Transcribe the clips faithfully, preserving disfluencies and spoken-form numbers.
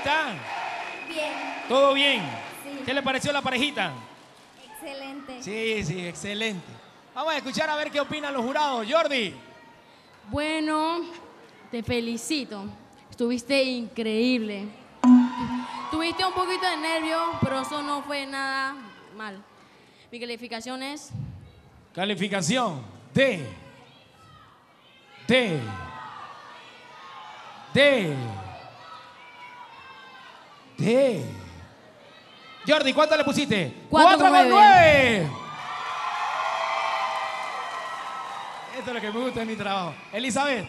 está? Bien. ¿Todo bien? Sí. ¿Qué le pareció la parejita? Excelente. Sí, sí, excelente. Vamos a escuchar a ver qué opinan los jurados. Jordi. Bueno, te felicito. Estuviste increíble. Tuviste un poquito de nervios, pero eso no fue nada mal. Mi calificación es... Calificación D. D. D. D. Jordi, ¿cuánto le pusiste? Cuatro con nueve. Esto es lo que me gusta de mi trabajo. Elizabeth.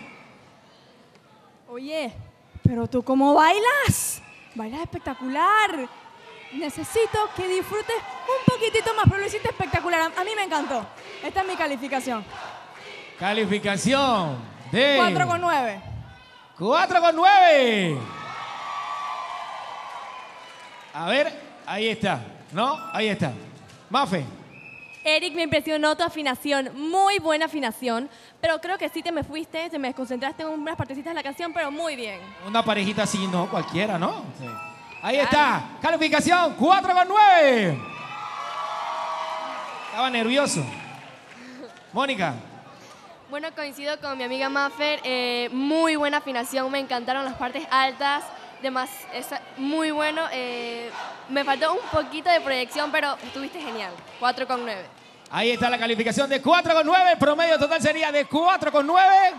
Oye, pero tú cómo bailas. Bailas espectacular. Necesito que disfrutes un poquitito más, pero lo hiciste espectacular. A, a mí me encantó. Esta es mi calificación. Calificación de... cuatro con nueve. cuatro con nueve. A ver, ahí está, ¿no? Ahí está. Mafe. Eric, me impresionó tu afinación, muy buena afinación, pero creo que sí te me fuiste, te me desconcentraste en unas partecitas de la canción, pero muy bien. Una parejita así, no, cualquiera, ¿no? Sí. Ahí está, calificación cuatro con nueve. Estaba nervioso. Mónica. Bueno, coincido con mi amiga Maffer, eh, muy buena afinación, me encantaron las partes altas, demás, es muy bueno. Eh, me faltó un poquito de proyección, pero estuviste genial, cuatro con nueve. Ahí está la calificación de cuatro con nueve, promedio total sería de cuatro con nueve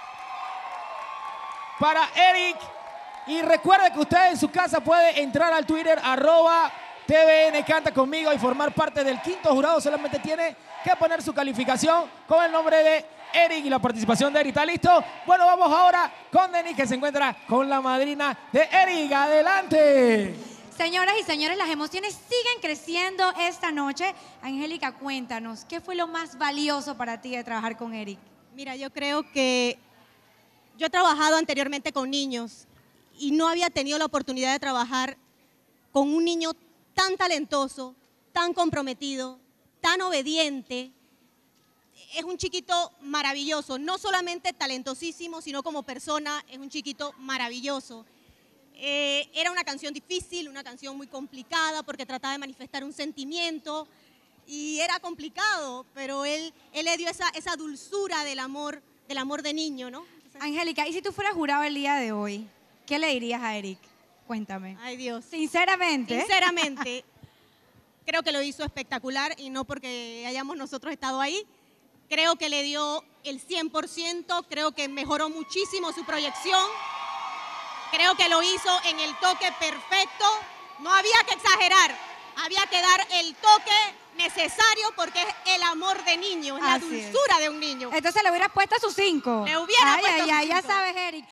para Eric. Y recuerde que usted en su casa puede entrar al Twitter, arroba T V N Canta Conmigo y formar parte del quinto jurado. Solamente tiene que poner su calificación con el nombre de Eric y la participación de Eric. ¿Está listo? Bueno, vamos ahora con Denis, que se encuentra con la madrina de Eric. ¡Adelante! Señoras y señores, las emociones siguen creciendo esta noche. Angélica, cuéntanos, ¿qué fue lo más valioso para ti de trabajar con Eric? Mira, yo creo que yo he trabajado anteriormente con niños y no había tenido la oportunidad de trabajar con un niño tan talentoso, tan comprometido, tan obediente. Es un chiquito maravilloso, no solamente talentosísimo, sino como persona, es un chiquito maravilloso. Eh, era una canción difícil, una canción muy complicada porque trataba de manifestar un sentimiento y era complicado, pero él, él le dio esa, esa dulzura del amor, del amor de niño, ¿no? Entonces, Angélica, ¿y si tú fueras jurado el día de hoy, qué le dirías a Eric? Cuéntame. ay Dios. Sinceramente. Sinceramente, creo que lo hizo espectacular y no porque hayamos nosotros estado ahí. Creo que le dio el cien por ciento, creo que mejoró muchísimo su proyección. Creo que lo hizo en el toque perfecto. No había que exagerar, había que dar el toque necesario porque es el amor de niño, es la Así es. dulzura de un niño. Entonces le hubieras puesto sus cinco. Le hubiera ay, puesto ay, sus ay, ya cinco. sabes, Eric.